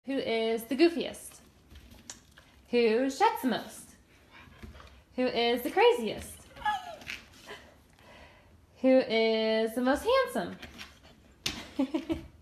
Who is the goofiest? Who sheds the most? Who is the craziest? Who is the most handsome?